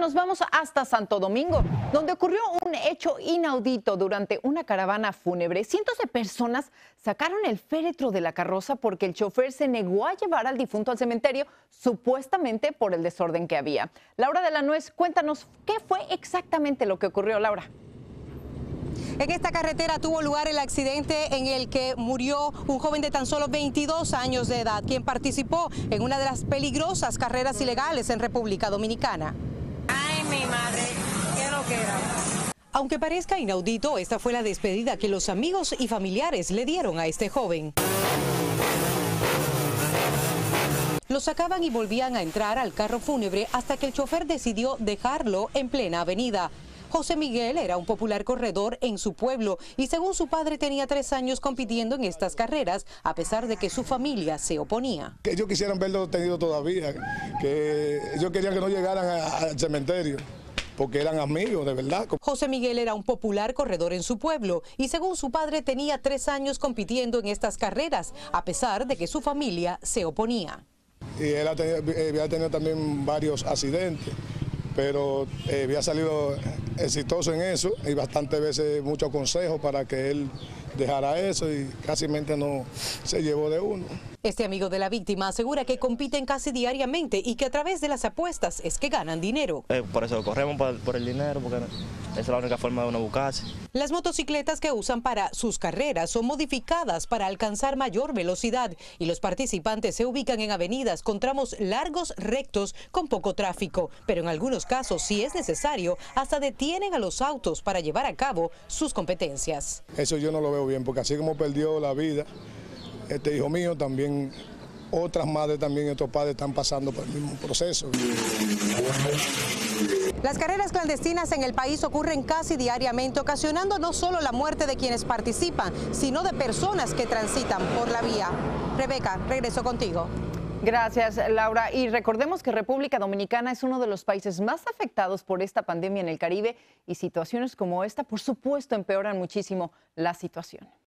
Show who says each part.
Speaker 1: nos vamos hasta Santo Domingo, donde ocurrió un hecho inaudito durante una caravana fúnebre. Cientos de personas sacaron el féretro de la carroza porque el chofer se negó a llevar al difunto al cementerio, supuestamente por el desorden que había. Laura de la Nuez, cuéntanos qué fue exactamente lo que ocurrió, Laura.
Speaker 2: En esta carretera tuvo lugar el accidente en el que murió un joven de tan solo 22 años de edad, quien participó en una de las peligrosas carreras ilegales en República Dominicana.
Speaker 3: Ay, mi madre, qué loquera.
Speaker 2: Aunque parezca inaudito, esta fue la despedida que los amigos y familiares le dieron a este joven. Lo sacaban y volvían a entrar al carro fúnebre hasta que el chofer decidió dejarlo en plena avenida. José Miguel era un popular corredor en su pueblo y según su padre tenía 3 años compitiendo en estas carreras, a pesar de que su familia se oponía.
Speaker 4: Que ellos quisieran verlo tenido todavía, que ellos querían que no llegaran al cementerio, porque eran amigos, de verdad.
Speaker 2: José Miguel era un popular corredor en su pueblo y según su padre tenía 3 años compitiendo en estas carreras, a pesar de que su familia se oponía.
Speaker 4: Y él había tenido también varios accidentes, pero había salido exitoso en eso y bastantes veces muchos consejos para que él dejara eso y casi no se llevó de uno.
Speaker 2: Este amigo de la víctima asegura que compiten casi diariamente y que a través de las apuestas es que ganan dinero.
Speaker 5: Por eso corremos por el dinero, porque esa es la única forma de uno buscarse.
Speaker 2: Las motocicletas que usan para sus carreras son modificadas para alcanzar mayor velocidad y los participantes se ubican en avenidas con tramos largos, rectos, con poco tráfico. Pero en algunos casos, si es necesario, hasta detienen a los autos para llevar a cabo sus competencias.
Speaker 4: Eso yo no lo veo bien, porque así como perdió la vida este hijo mío, también otras madres, también otros padres están pasando por el mismo proceso.
Speaker 2: Las carreras clandestinas en el país ocurren casi diariamente, ocasionando no solo la muerte de quienes participan, sino de personas que transitan por la vía. Rebeca, regreso contigo.
Speaker 1: Gracias, Laura. Y recordemos que República Dominicana es uno de los países más afectados por esta pandemia en el Caribe y situaciones como esta, por supuesto, empeoran muchísimo la situación.